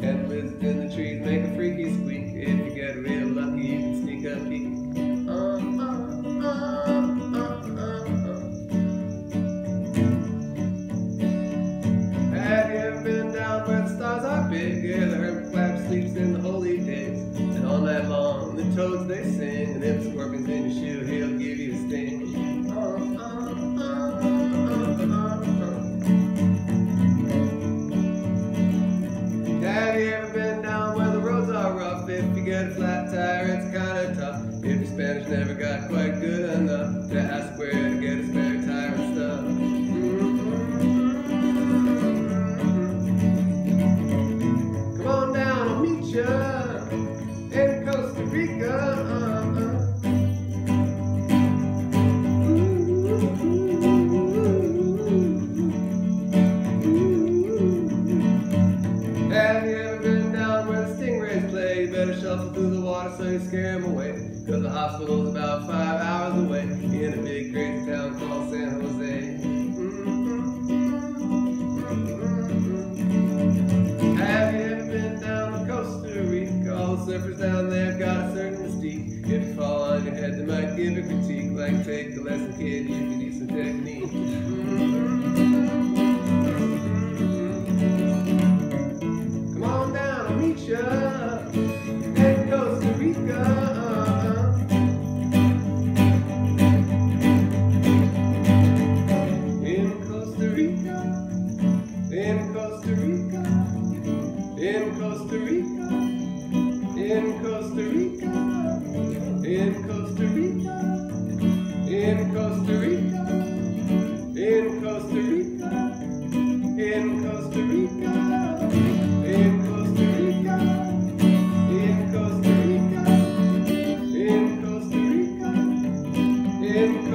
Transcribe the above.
And lizards in the trees make a freaky squeak. If you get real lucky, you can sneak a peek. Have you ever been down where the stars are big? Yeah, the hermit crab sleeps in the holy days. And all night long the toads they sing. And if the scorpion's in your shoe, he'll give you a sting. Have you ever been down where the roads are rough? If you get a flat tire, it's kinda tough. If your Spanish never got quite good enough to ask where to get a spare tire and stuff. Come on down, I'll meet ya in Costa Rica. Have you ever been down where the stingrays play? You better shuffle through the water so you scare them away. Cause the hospital's about 5 hours away in a big crazy town called San Jose. Have you ever been down to Costa Rica? All the surfers down there have got a certain mystique. If you fall on your head, they might give a critique. Like, take a lesson, kid, you can use some technique. Come on down, I'll meet ya in Costa Rica. In Costa Rica, in Costa Rica, in Costa Rica, in Costa Rica, in Costa Rica, in Costa Rica, in Costa Rica, in Costa Rica, in Costa Rica, in Costa Rica, in Costa Rica, in